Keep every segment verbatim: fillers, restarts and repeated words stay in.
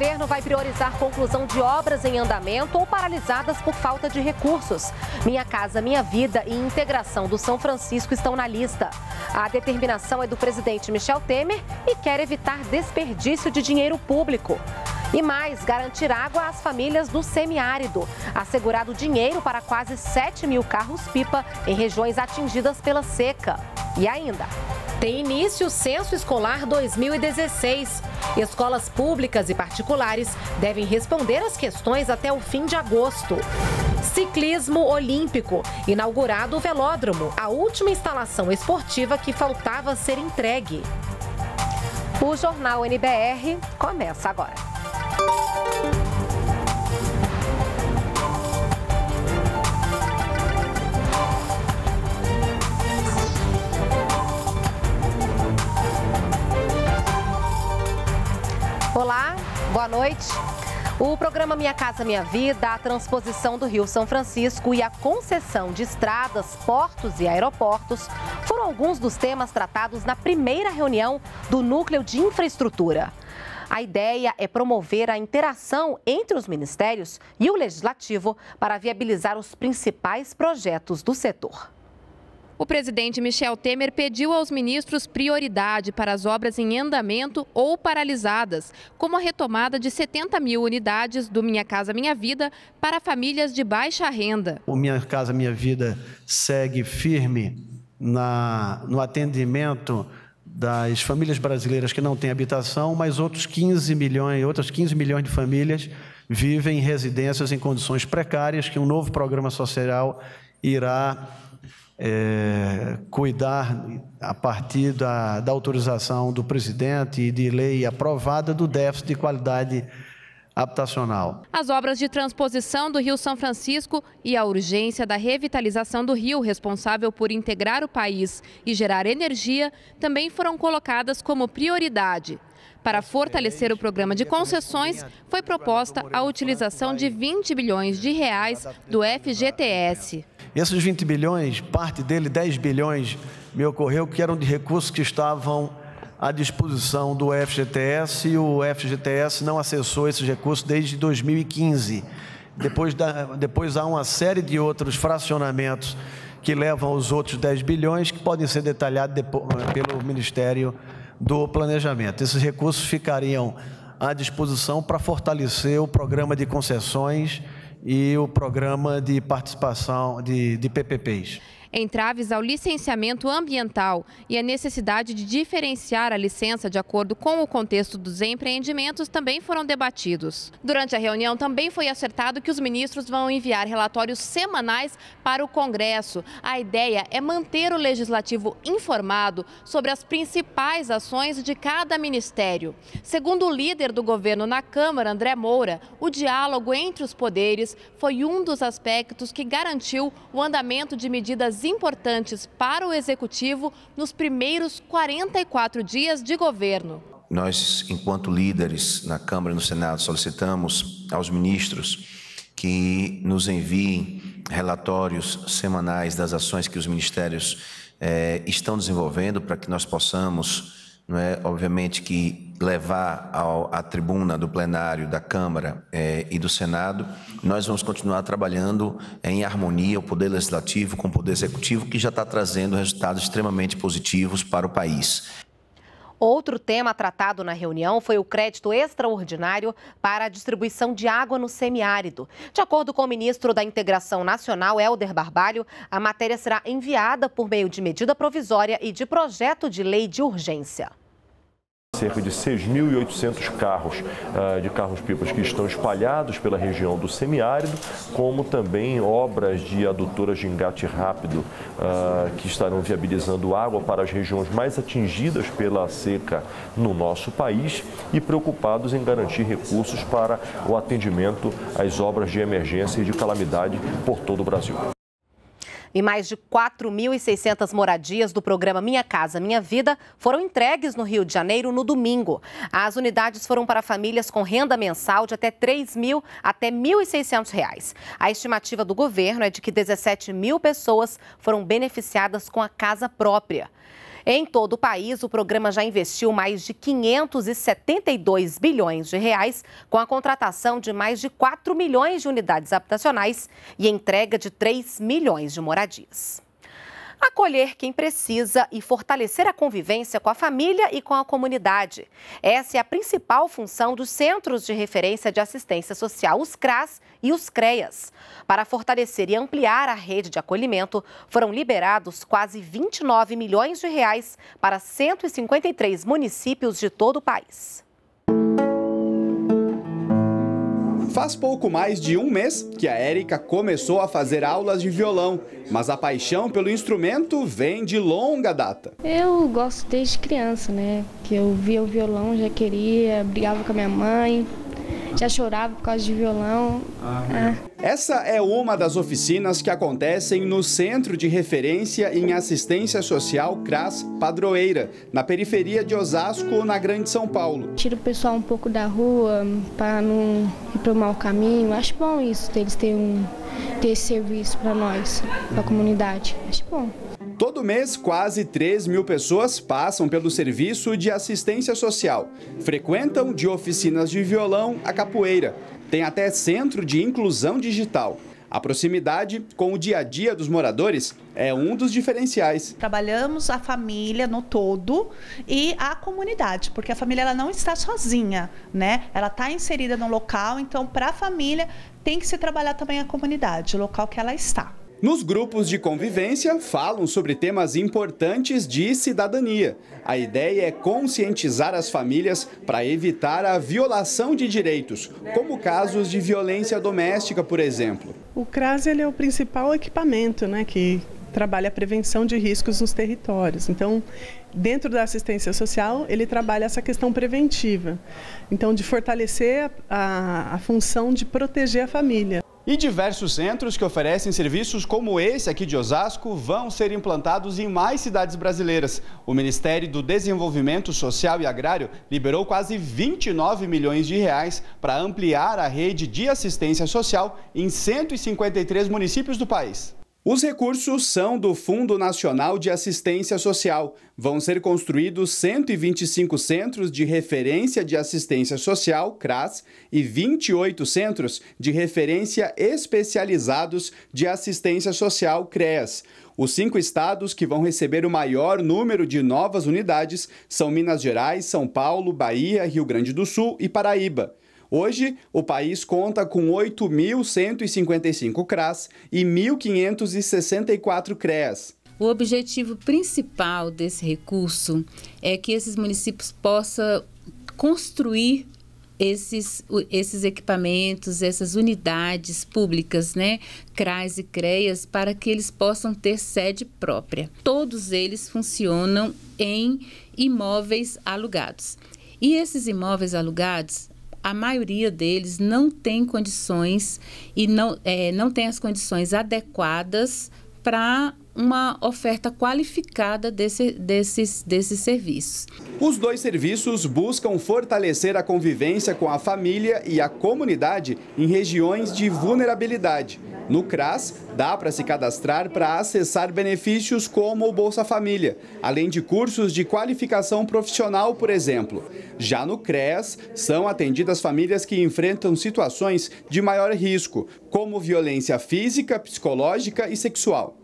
governo vai priorizar conclusão de obras em andamento ou paralisadas por falta de recursos. Minha Casa Minha Vida e integração do São Francisco estão na lista. A determinação é do presidente Michel Temer e quer evitar desperdício de dinheiro público. E mais, garantir água às famílias do semiárido. Assegurado dinheiro para quase sete mil carros-pipa em regiões atingidas pela seca. E ainda, tem início o Censo Escolar dois mil e dezesseis. Escolas públicas e particulares devem responder às questões até o fim de agosto. Ciclismo olímpico. Inaugurado o velódromo, a última instalação esportiva que faltava ser entregue. O Jornal N B R começa agora. Olá, boa noite. O programa Minha Casa Minha Vida, a transposição do Rio São Francisco e a concessão de estradas, portos e aeroportos foram alguns dos temas tratados na primeira reunião do Núcleo de Infraestrutura. A ideia é promover a interação entre os ministérios e o Legislativo para viabilizar os principais projetos do setor. O presidente Michel Temer pediu aos ministros prioridade para as obras em andamento ou paralisadas, como a retomada de setenta mil unidades do Minha Casa Minha Vida para famílias de baixa renda. O Minha Casa Minha Vida segue firme na, no atendimento das famílias brasileiras que não têm habitação, mas outros quinze milhões, outras quinze milhões de famílias vivem em residências em condições precárias, que um novo programa social irá É, cuidar, a partir da, da autorização do presidente e de lei aprovada, do déficit de qualidade habitacional. As obras de transposição do Rio São Francisco e a urgência da revitalização do rio, responsável por integrar o país e gerar energia, também foram colocadas como prioridade. Para fortalecer o programa de concessões, foi proposta a utilização de vinte bilhões de reais do F G T S. Esses vinte bilhões, parte dele, dez bilhões, me ocorreu que eram de recursos que estavam à disposição do F G T S e o F G T S não acessou esses recursos desde dois mil e quinze. Depois, da, depois há uma série de outros fracionamentos que levam aos outros dez bilhões, que podem ser detalhados depois, pelo Ministério do Planejamento. Esses recursos ficariam à disposição para fortalecer o programa de concessões e o programa de participação de, de P P Ps. Entraves ao licenciamento ambiental e a necessidade de diferenciar a licença de acordo com o contexto dos empreendimentos também foram debatidos. Durante a reunião também foi acertado que os ministros vão enviar relatórios semanais para o Congresso. A ideia é manter o Legislativo informado sobre as principais ações de cada ministério. Segundo o líder do governo na Câmara, André Moura, o diálogo entre os poderes foi um dos aspectos que garantiu o andamento de medidas importantes para o Executivo nos primeiros quarenta e quatro dias de governo. Nós, enquanto líderes na Câmara e no Senado, solicitamos aos ministros que nos enviem relatórios semanais das ações que os ministérios eh, estão desenvolvendo, para que nós possamos, não é, obviamente, que levar ao, à tribuna do plenário da Câmara eh, e do Senado. Nós vamos continuar trabalhando em harmonia o Poder Legislativo com o Poder Executivo, que já está trazendo resultados extremamente positivos para o país. Outro tema tratado na reunião foi o crédito extraordinário para a distribuição de água no semiárido. De acordo com o ministro da Integração Nacional, Helder Barbalho, a matéria será enviada por meio de medida provisória e de projeto de lei de urgência. Cerca de seis mil e oitocentos carros uh, de carros-pipas que estão espalhados pela região do semiárido, como também obras de adutoras de engate rápido uh, que estarão viabilizando água para as regiões mais atingidas pela seca no nosso país e preocupados em garantir recursos para o atendimento às obras de emergência e de calamidade por todo o Brasil. E mais de quatro mil e seiscentas moradias do programa Minha Casa Minha Vida foram entregues no Rio de Janeiro no domingo. As unidades foram para famílias com renda mensal de até três mil até mil e seiscentos reais. A estimativa do governo é de que dezessete mil pessoas foram beneficiadas com a casa própria. Em todo o país, o programa já investiu mais de quinhentos e setenta e dois bilhões de reais com a contratação de mais de quatro milhões de unidades habitacionais e entrega de três milhões de moradias. Acolher quem precisa e fortalecer a convivência com a família e com a comunidade. Essa é a principal função dos Centros de Referência de Assistência Social, os CRAS e os CREAS. Para fortalecer e ampliar a rede de acolhimento, foram liberados quase vinte e nove milhões de reais para cento e cinquenta e três municípios de todo o país. Faz pouco mais de um mês que a Érica começou a fazer aulas de violão, mas a paixão pelo instrumento vem de longa data. Eu gosto desde criança, né? Que eu via o violão, já queria, brigava com a minha mãe, já chorava por causa de violão. Ah, é. Essa é uma das oficinas que acontecem no Centro de Referência em Assistência Social CRAS Padroeira, na periferia de Osasco, na Grande São Paulo. Tira o pessoal um pouco da rua para não ir para o mau caminho. Acho bom isso, deles terem um, ter esse serviço para nós, para a comunidade. Acho bom. Todo mês, quase três mil pessoas passam pelo serviço de assistência social. Frequentam de oficinas de violão a capoeira. Tem até centro de inclusão digital. A proximidade com o dia a dia dos moradores é um dos diferenciais. Trabalhamos a família no todo e a comunidade, porque a família ela não está sozinha, né? Ela está inserida no local, então para a família tem que se trabalhar também a comunidade, o local que ela está. Nos grupos de convivência, falam sobre temas importantes de cidadania. A ideia é conscientizar as famílias para evitar a violação de direitos, como casos de violência doméstica, por exemplo. O CRAS ele é o principal equipamento, né, que trabalha a prevenção de riscos nos territórios. Então, dentro da assistência social, ele trabalha essa questão preventiva. Então, de fortalecer a, a, a função de proteger a família. E diversos centros que oferecem serviços como esse aqui de Osasco vão ser implantados em mais cidades brasileiras. O Ministério do Desenvolvimento Social e Agrário liberou quase vinte e nove milhões de reais para ampliar a rede de assistência social em cento e cinquenta e três municípios do país. Os recursos são do Fundo Nacional de Assistência Social. Vão ser construídos cento e vinte e cinco centros de referência de assistência social, CRAS, e vinte e oito centros de referência especializados de assistência social, CREAS. Os cinco estados que vão receber o maior número de novas unidades são Minas Gerais, São Paulo, Bahia, Rio Grande do Sul e Paraíba. Hoje, o país conta com oito mil cento e cinquenta e cinco CRAS e mil quinhentos e sessenta e quatro CREAS. O objetivo principal desse recurso é que esses municípios possam construir esses, esses equipamentos, essas unidades públicas, né, CRAS e CREAS, para que eles possam ter sede própria. Todos eles funcionam em imóveis alugados. E esses imóveis alugados, a maioria deles não tem condições e não, é, não tem as condições adequadas para uma oferta qualificada desse, desses, desses serviços. Os dois serviços buscam fortalecer a convivência com a família e a comunidade em regiões de vulnerabilidade. No CRAS, dá para se cadastrar para acessar benefícios como o Bolsa Família, além de cursos de qualificação profissional, por exemplo. Já no CREAS, são atendidas famílias que enfrentam situações de maior risco, como violência física, psicológica e sexual.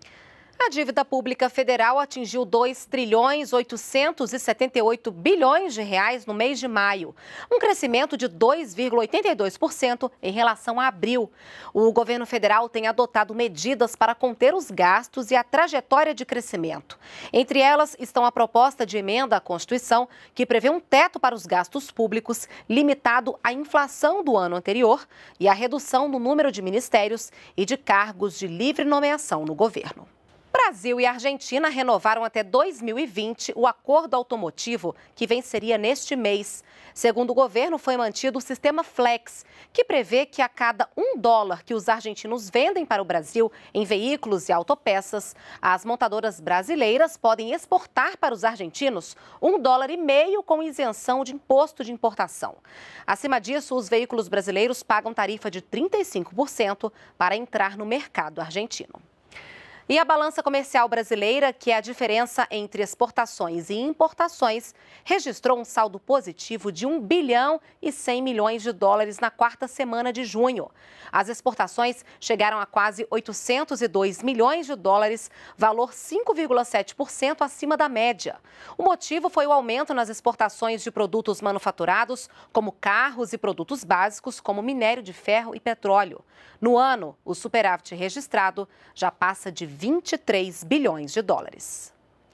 A dívida pública federal atingiu dois trilhões oitocentos e setenta e oito bilhões de reais no mês de maio, um crescimento de dois vírgula oitenta e dois por cento em relação a abril. O governo federal tem adotado medidas para conter os gastos e a trajetória de crescimento. Entre elas estão a proposta de emenda à Constituição, que prevê um teto para os gastos públicos limitado à inflação do ano anterior e a redução no número de ministérios e de cargos de livre nomeação no governo. Brasil e Argentina renovaram até dois mil e vinte o acordo automotivo que venceria neste mês. Segundo o governo, foi mantido o sistema Flex, que prevê que a cada um dólar que os argentinos vendem para o Brasil em veículos e autopeças, as montadoras brasileiras podem exportar para os argentinos um dólar e meio com isenção de imposto de importação. Acima disso, os veículos brasileiros pagam tarifa de trinta e cinco por cento para entrar no mercado argentino. E a balança comercial brasileira, que é a diferença entre exportações e importações, registrou um saldo positivo de um bilhão e cem milhões de dólares na quarta semana de junho. As exportações chegaram a quase oitocentos e dois milhões de dólares, valor cinco vírgula sete por cento acima da média. O motivo foi o aumento nas exportações de produtos manufaturados, como carros e produtos básicos, como minério de ferro e petróleo. No ano, o superávit registrado já passa de vinte e três bilhões de dólares.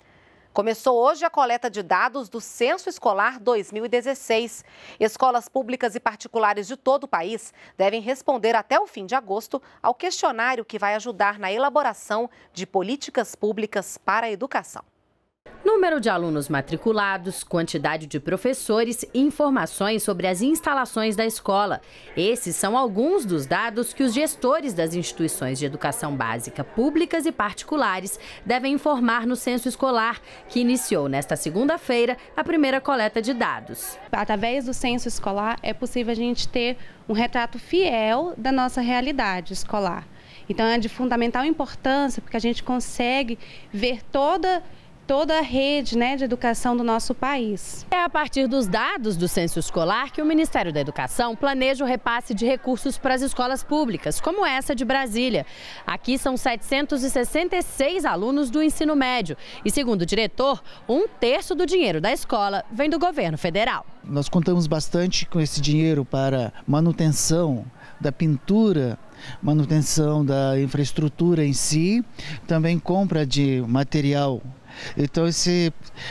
Começou hoje a coleta de dados do Censo Escolar dois mil e dezesseis. Escolas públicas e particulares de todo o país devem responder até o fim de agosto ao questionário que vai ajudar na elaboração de políticas públicas para a educação. Número de alunos matriculados, quantidade de professores e informações sobre as instalações da escola. Esses são alguns dos dados que os gestores das instituições de educação básica públicas e particulares devem informar no censo escolar, que iniciou nesta segunda-feira a primeira coleta de dados. Através do censo escolar é possível a gente ter um retrato fiel da nossa realidade escolar. Então é de fundamental importância porque a gente consegue ver toda toda a rede, né, de educação do nosso país. É a partir dos dados do censo escolar que o Ministério da Educação planeja o repasse de recursos para as escolas públicas, como essa de Brasília. Aqui são setecentos e sessenta e seis alunos do ensino médio e, segundo o diretor, um terço do dinheiro da escola vem do governo federal. Nós contamos bastante com esse dinheiro para manutenção da pintura, manutenção da infraestrutura em si, também compra de material. Então, esse,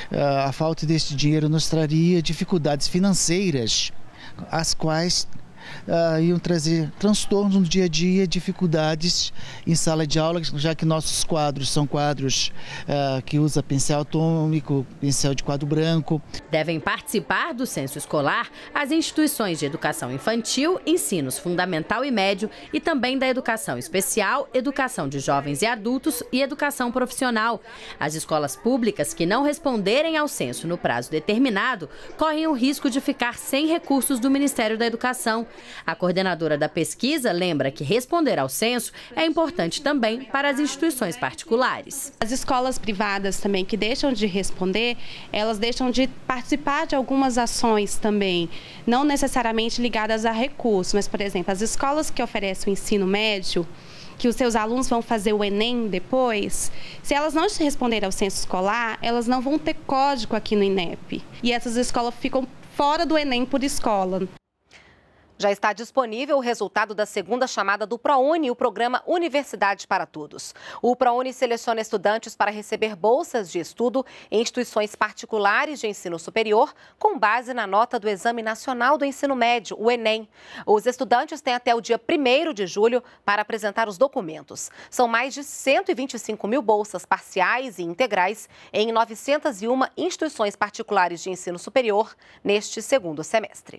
a falta desse dinheiro nos traria dificuldades financeiras, as quais uh, iam trazer transtornos no dia a dia, dificuldades em sala de aula, já que nossos quadros são quadros uh, que usa pincel atômico, pincel de quadro branco. Devem participar do censo escolar as instituições de educação infantil, ensinos fundamental e médio e também da educação especial, educação de jovens e adultos e educação profissional. As escolas públicas que não responderem ao censo no prazo determinado correm o risco de ficar sem recursos do Ministério da Educação. A coordenadora da pesquisa lembra que responder ao censo é importante também para as instituições particulares. As escolas privadas também que deixam de responder, elas deixam de participar de algumas ações também, não necessariamente ligadas a recursos, mas, por exemplo, as escolas que oferecem o ensino médio, que os seus alunos vão fazer o Enem depois, se elas não responderem ao censo escolar, elas não vão ter código aqui no INEP. E essas escolas ficam fora do Enem por escola. Já está disponível o resultado da segunda chamada do ProUni, o programa Universidade para Todos. O ProUni seleciona estudantes para receber bolsas de estudo em instituições particulares de ensino superior, com base na nota do Exame Nacional do Ensino Médio, o Enem. Os estudantes têm até o dia primeiro de julho para apresentar os documentos. São mais de cento e vinte e cinco mil bolsas parciais e integrais em novecentas e uma instituições particulares de ensino superior neste segundo semestre.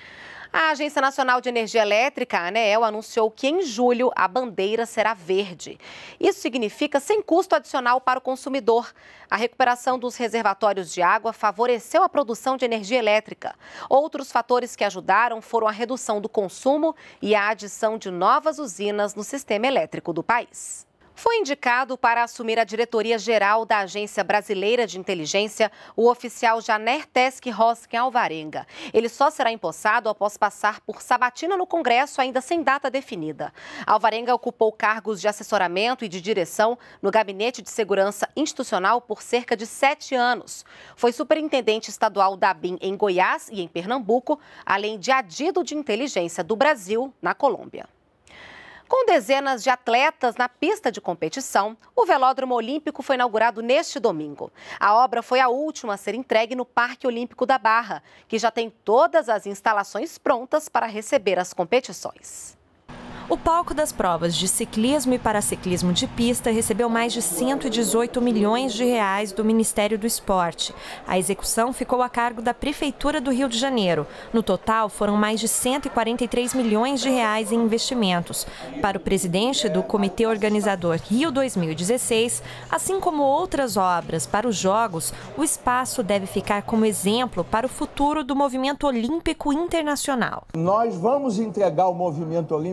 A Agência Nacional de Energia Elétrica, a ANEEL, anunciou que em julho a bandeira será verde. Isso significa sem custo adicional para o consumidor. A recuperação dos reservatórios de água favoreceu a produção de energia elétrica. Outros fatores que ajudaram foram a redução do consumo e a adição de novas usinas no sistema elétrico do país. Foi indicado para assumir a diretoria-geral da Agência Brasileira de Inteligência o oficial Janer Teske Hosken Alvarenga. Ele só será empossado após passar por sabatina no Congresso, ainda sem data definida. Alvarenga ocupou cargos de assessoramento e de direção no Gabinete de Segurança Institucional por cerca de sete anos. Foi superintendente estadual da ABIN em Goiás e em Pernambuco, além de adido de inteligência do Brasil na Colômbia. Com dezenas de atletas na pista de competição, o Velódromo Olímpico foi inaugurado neste domingo. A obra foi a última a ser entregue no Parque Olímpico da Barra, que já tem todas as instalações prontas para receber as competições. O palco das provas de ciclismo e paraciclismo de pista recebeu mais de cento e dezoito milhões de reais do Ministério do Esporte. A execução ficou a cargo da Prefeitura do Rio de Janeiro. No total, foram mais de cento e quarenta e três milhões de reais em investimentos. Para o presidente do Comitê Organizador Rio dois mil e dezesseis, assim como outras obras para os Jogos, o espaço deve ficar como exemplo para o futuro do movimento olímpico internacional. Nós vamos entregar o movimento olímpico internacional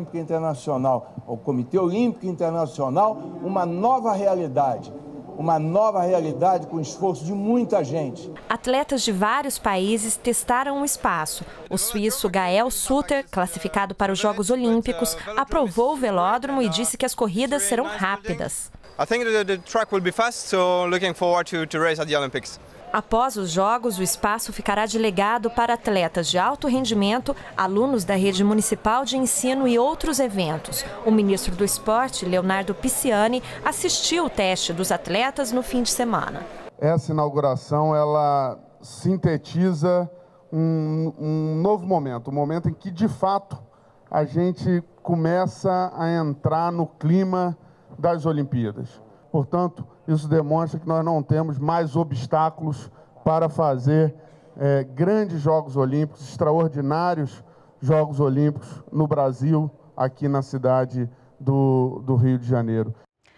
Internacional, ao Comitê Olímpico Internacional, uma nova realidade. Uma nova realidade com o esforço de muita gente. Atletas de vários países testaram o espaço. O suíço Gael Suter, classificado para os Jogos Olímpicos, aprovou o velódromo e disse que as corridas serão rápidas. I think the, the track will be fast, so looking forward to, to race at the Olympics. Após os Jogos, o espaço ficará de legado para atletas de alto rendimento, alunos da rede municipal de ensino e outros eventos. O ministro do Esporte, Leonardo Pisciani, assistiu o teste dos atletas no fim de semana. Essa inauguração, ela sintetiza um, um novo momento, um momento em que, de fato, a gente começa a entrar no clima das Olimpíadas. Portanto, isso demonstra que nós não temos mais obstáculos para fazer é, grandes Jogos Olímpicos, extraordinários Jogos Olímpicos no Brasil, aqui na cidade do, do Rio de Janeiro.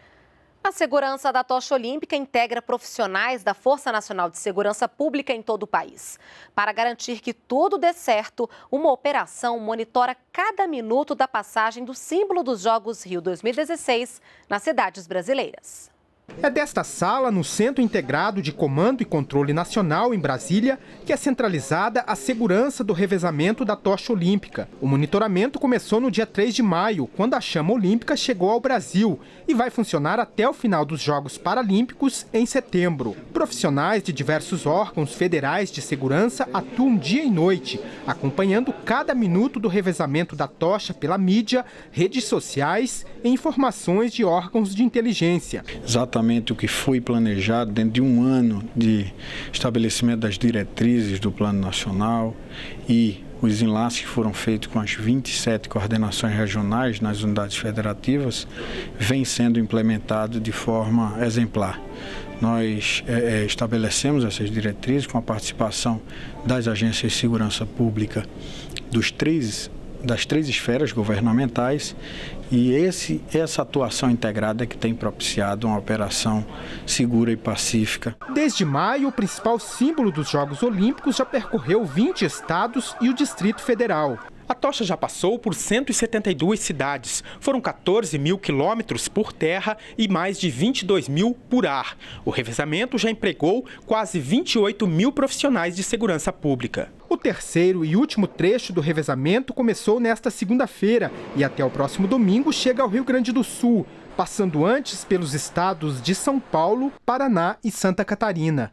A segurança da tocha olímpica integra profissionais da Força Nacional de Segurança Pública em todo o país. Para garantir que tudo dê certo, uma operação monitora cada minuto da passagem do símbolo dos Jogos Rio dois mil e dezesseis nas cidades brasileiras. É desta sala, no Centro Integrado de Comando e Controle Nacional, em Brasília, que é centralizada a segurança do revezamento da tocha olímpica. O monitoramento começou no dia três de maio, quando a chama olímpica chegou ao Brasil, e vai funcionar até o final dos Jogos Paralímpicos, em setembro. Profissionais de diversos órgãos federais de segurança atuam dia e noite, acompanhando cada minuto do revezamento da tocha pela mídia, redes sociais e informações de órgãos de inteligência. Exatamente o que foi planejado dentro de um ano de estabelecimento das diretrizes do Plano Nacional e os enlaces que foram feitos com as vinte e sete coordenações regionais nas unidades federativas vem sendo implementado de forma exemplar. Nós é, estabelecemos essas diretrizes com a participação das agências de segurança pública dos três das três esferas governamentais, e esse, essa atuação integrada é que tem propiciado uma operação segura e pacífica. Desde maio, o principal símbolo dos Jogos Olímpicos já percorreu vinte estados e o Distrito Federal. A tocha já passou por cento e setenta e duas cidades, foram quatorze mil quilômetros por terra e mais de vinte e dois mil por ar. O revezamento já empregou quase vinte e oito mil profissionais de segurança pública. O terceiro e último trecho do revezamento começou nesta segunda-feira e até o próximo domingo chega ao Rio Grande do Sul, passando antes pelos estados de São Paulo, Paraná e Santa Catarina.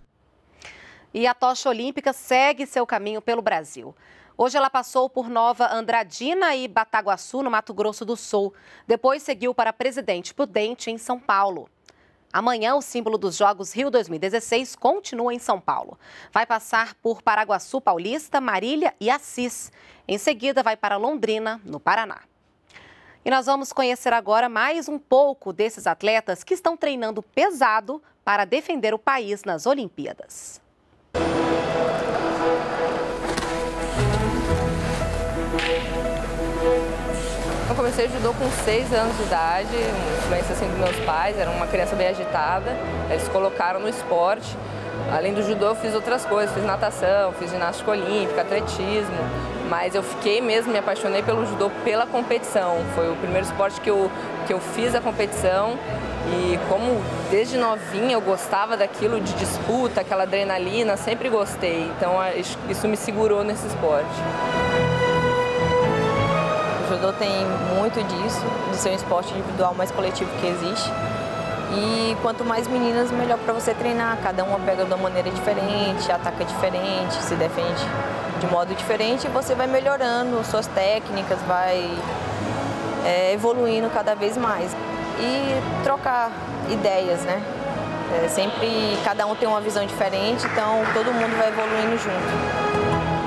E a tocha olímpica segue seu caminho pelo Brasil. Hoje ela passou por Nova Andradina e Bataguaçu, no Mato Grosso do Sul. Depois seguiu para Presidente Prudente, em São Paulo. Amanhã, o símbolo dos Jogos Rio dois mil e dezesseis continua em São Paulo. Vai passar por Paraguaçu Paulista, Marília e Assis. Em seguida, vai para Londrina, no Paraná. E nós vamos conhecer agora mais um pouco desses atletas que estão treinando pesado para defender o país nas Olimpíadas. Eu comecei judô com seis anos de idade, influência assim dos meus pais, era uma criança bem agitada, eles colocaram no esporte. Além do judô eu fiz outras coisas, fiz natação, fiz ginástica olímpica, atletismo, mas eu fiquei mesmo, me apaixonei pelo judô pela competição. Foi o primeiro esporte que eu, que eu fiz a competição e como desde novinha eu gostava daquilo de disputa, aquela adrenalina, sempre gostei, então isso me segurou nesse esporte. O judô tem muito disso, de ser um esporte individual mais coletivo que existe. E quanto mais meninas, melhor para você treinar. Cada uma pega de uma maneira diferente, ataca diferente, se defende de modo diferente e você vai melhorando suas técnicas, vai é, evoluindo cada vez mais. E trocar ideias, né? É, sempre cada um tem uma visão diferente, então todo mundo vai evoluindo junto.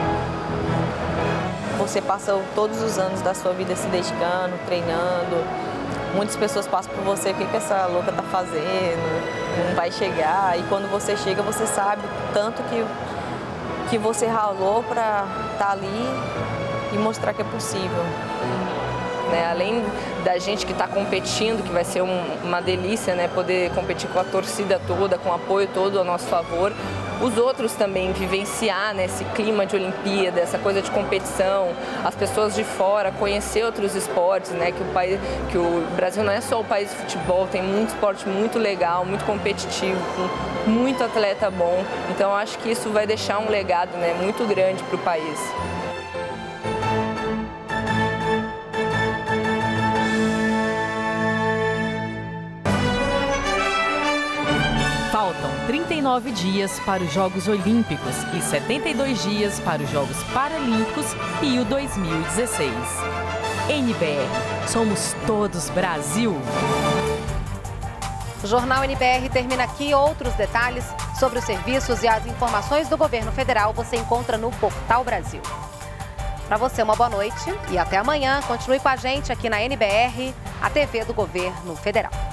Você passa todos os anos da sua vida se dedicando, treinando. Muitas pessoas passam por você, o que, que essa louca está fazendo, não vai chegar. E quando você chega, você sabe tanto que, que você ralou para estar ali e mostrar que é possível. Né? Além da gente que está competindo, que vai ser um, uma delícia, né? Poder competir com a torcida toda, com o apoio todo a nosso favor, os outros também vivenciar, né, esse clima de Olimpíada, essa coisa de competição, as pessoas de fora conhecer outros esportes, né, que o país, que o Brasil não é só o país de futebol, tem muito esporte muito legal, muito competitivo, com muito atleta bom. Então eu acho que isso vai deixar um legado, né, muito grande para o país. Faltam trinta e nove dias para os Jogos Olímpicos e setenta e dois dias para os Jogos Paralímpicos e o dois mil e dezesseis. N B R, somos todos Brasil. O Jornal N B R termina aqui. Outros detalhes sobre os serviços e as informações do governo federal você encontra no Portal Brasil. Para você, uma boa noite e até amanhã. Continue com a gente aqui na N B R, a T V do Governo Federal.